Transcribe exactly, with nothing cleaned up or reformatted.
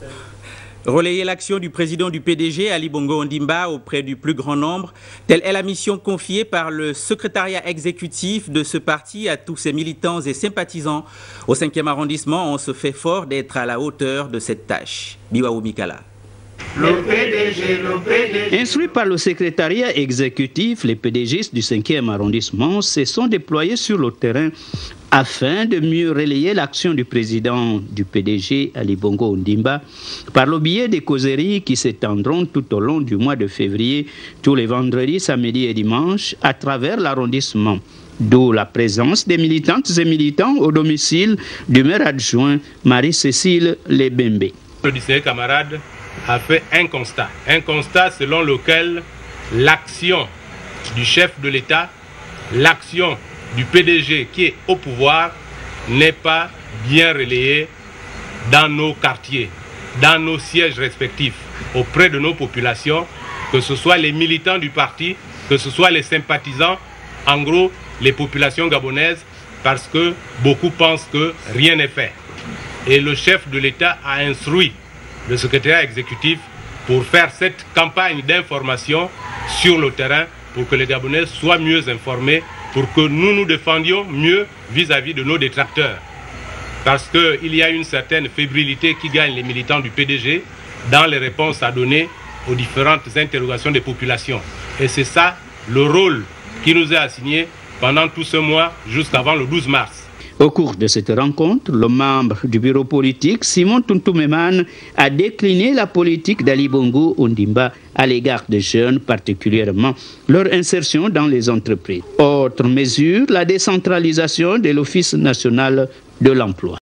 Relayer l'action du président du P D G, Ali Bongo Ondimba, auprès du plus grand nombre, telle est la mission confiée par le secrétariat exécutif de ce parti à tous ses militants et sympathisants. Au cinquième arrondissement, on se fait fort d'être à la hauteur de cette tâche. Biwaou Mikala. Le P D G, le P D G. Instruits par le secrétariat exécutif, les P D G du cinquième arrondissement se sont déployés sur le terrain afin de mieux relayer l'action du président du P D G, Ali Bongo Ondimba, par le biais des causeries qui s'étendront tout au long du mois de février, tous les vendredis, samedis et dimanches, à travers l'arrondissement. D'où la présence des militantes et militants au domicile du maire adjoint Marie-Cécile Lebembe. Le distingué camarade a fait un constat, un constat selon lequel l'action du chef de l'État, l'action du P D G qui est au pouvoir n'est pas bien relayée dans nos quartiers, dans nos sièges respectifs, auprès de nos populations, que ce soit les militants du parti, que ce soit les sympathisants, en gros les populations gabonaises, parce que beaucoup pensent que rien n'est fait. Et le chef de l'État a instruit le secrétaire exécutif pour faire cette campagne d'information sur le terrain pour que les Gabonais soient mieux informés, pour que nous nous défendions mieux vis-à-vis de nos détracteurs. Parce qu'il y a une certaine fébrilité qui gagne les militants du P D G dans les réponses à donner aux différentes interrogations des populations. Et c'est ça le rôle qui nous est assigné pendant tout ce mois jusqu'avant le douze mars. Au cours de cette rencontre, le membre du bureau politique, Simon Tuntoumeman, a décliné la politique d'Ali Bongo Ondimba à l'égard des jeunes, particulièrement leur insertion dans les entreprises. Autre mesure, la décentralisation de l'Office national de l'emploi.